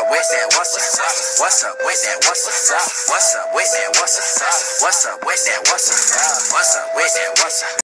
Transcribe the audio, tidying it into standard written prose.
with that? What's up? What's up with that? What's up? What's up with that? What's up? What's up with that? What's up? What's up with that? What's up?